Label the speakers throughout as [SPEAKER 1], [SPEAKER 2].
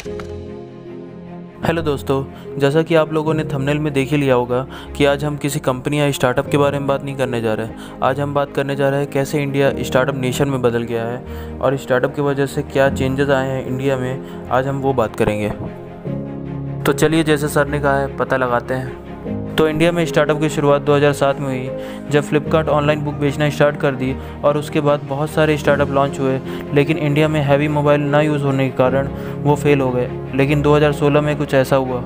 [SPEAKER 1] Hello दोस्तों, जैसा कि आप लोगों ने थंबनेल में देख ही लिया होगा कि आज हम किसी कंपनी या स्टार्टअप के बारे में बात नहीं करने जा रहे हैं। आज हम बात करने जा रहे हैं कैसे इंडिया स्टार्टअप नेशन में बदल गया है और स्टार्टअप की वजह से क्या चेंजेस आए हैं इंडिया में। आज हम वो बात करेंगे। तो चलिए, जैसे सर ने कहा है, पता लगाते हैं। तो इंडिया में स्टार्टअप की शुरुआत 2007 में हुई, जब फ्लिपकार्ट ऑनलाइन बुक बेचना स्टार्ट कर दी और उसके बाद बहुत सारे स्टार्टअप लॉन्च हुए, लेकिन इंडिया में हैवी मोबाइल ना यूज़ होने के कारण वो फेल हो गए। लेकिन 2016 में कुछ ऐसा हुआ।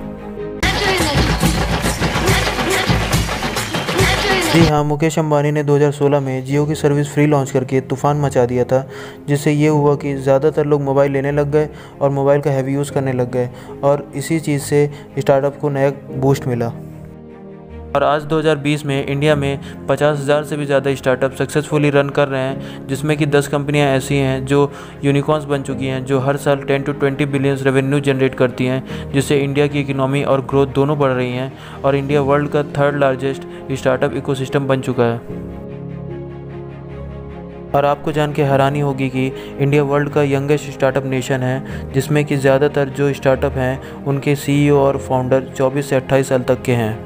[SPEAKER 1] जी हाँ, मुकेश अंबानी ने 2016 में जियो की सर्विस फ्री लॉन्च करके तूफ़ान मचा दिया था, जिससे ये हुआ कि ज़्यादातर लोग मोबाइल लेने लग गए और मोबाइल का हैवी यूज़ करने लग गए और इसी चीज़ से स्टार्टअप को नया बूस्ट मिला। और आज 2020 में इंडिया में 50,000 से भी ज़्यादा स्टार्टअप सक्सेसफुली रन कर रहे हैं, जिसमें कि 10 कंपनियां ऐसी हैं जो यूनिकॉर्न्स बन चुकी हैं, जो हर साल 10 to 20 बिलियंस रेवेन्यू जनरेट करती हैं, जिससे इंडिया की इकोनॉमी और ग्रोथ दोनों बढ़ रही हैं और इंडिया वर्ल्ड का 3rd लार्जेस्ट स्टार्टअप इकोसिस्टम बन चुका है। और आपको जान के हैरानी होगी कि इंडिया वर्ल्ड का यंगेस्ट स्टार्टअप नेशन है, जिसमें कि ज़्यादातर जो स्टार्टअप हैं उनके CEO और फाउंडर 24 से 28 साल तक के हैं।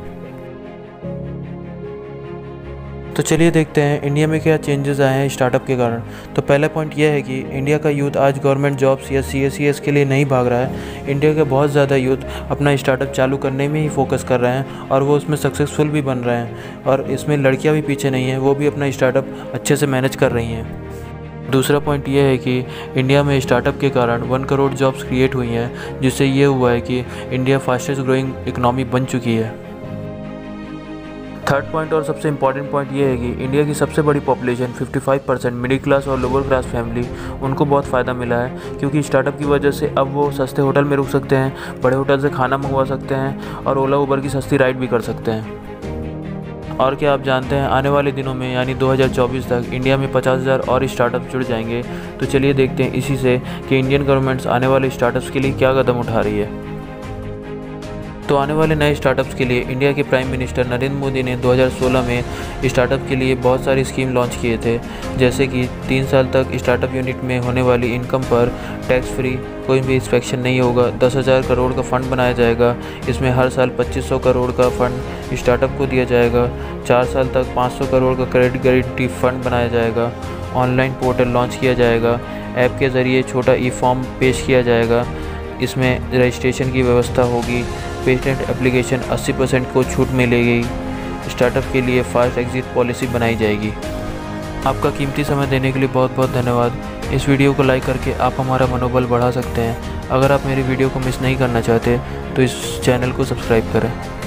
[SPEAKER 1] तो चलिए देखते हैं इंडिया में क्या चेंजेस आए हैं स्टार्टअप के कारण। तो पहला पॉइंट यह है कि इंडिया का यूथ आज गवर्नमेंट जॉब्स या CACS के लिए नहीं भाग रहा है। इंडिया के बहुत ज़्यादा यूथ अपना स्टार्टअप चालू करने में ही फोकस कर रहे हैं और वो उसमें सक्सेसफुल भी बन रहे हैं। और इसमें लड़कियां भी पीछे नहीं हैं, वो भी अपना स्टार्टअप अच्छे से मैनेज कर रही हैं। दूसरा पॉइंट ये है कि इंडिया में स्टार्टअप के कारण 1 करोड़ जॉब्स क्रिएट हुई हैं, जिससे ये हुआ है कि इंडिया फास्टेस्ट ग्रोइंग इकनॉमी बन चुकी है। थर्ड पॉइंट और सबसे इम्पॉर्टेंट पॉइंट ये है कि इंडिया की सबसे बड़ी पॉपुलेशन 55% मिडिल क्लास और लोअर क्लास फैमिली, उनको बहुत फ़ायदा मिला है, क्योंकि स्टार्टअप की वजह से अब वो सस्ते होटल में रुक सकते हैं, बड़े होटल से खाना मंगवा सकते हैं और ओला उबर की सस्ती राइड भी कर सकते हैं। और क्या आप जानते हैं, आने वाले दिनों में यानी 2024 तक इंडिया में 50,000 और स्टार्टअप जुड़ जाएंगे। तो चलिए देखते हैं इसी से कि इंडियन गवर्नमेंट्स आने वाले स्टार्टअप्स के लिए क्या कदम उठा रही है। तो आने वाले नए स्टार्टअप्स के लिए इंडिया के प्राइम मिनिस्टर नरेंद्र मोदी ने 2016 में स्टार्टअप के लिए बहुत सारी स्कीम लॉन्च किए थे, जैसे कि 3 साल तक स्टार्टअप यूनिट में होने वाली इनकम पर टैक्स फ्री, कोई भी इंस्पेक्शन नहीं होगा, 10,000 करोड़ का फ़ंड बनाया जाएगा। इसमें हर साल 2,500 करोड़ का फ़ंड स्टार्टअप को दिया जाएगा। 4 साल तक 500 करोड़ का क्रेडिट गारंटी फ़ंड बनाया जाएगा। ऑनलाइन पोर्टल लॉन्च किया जाएगा। ऐप के ज़रिए छोटा ई-फॉर्म पेश किया जाएगा। इसमें रजिस्ट्रेशन की व्यवस्था होगी। पेटेंट एप्लीकेशन 80% को छूट मिलेगी। स्टार्टअप के लिए फास्ट एग्जिट पॉलिसी बनाई जाएगी। आपका कीमती समय देने के लिए बहुत बहुत धन्यवाद। इस वीडियो को लाइक करके आप हमारा मनोबल बढ़ा सकते हैं। अगर आप मेरी वीडियो को मिस नहीं करना चाहते तो इस चैनल को सब्सक्राइब करें।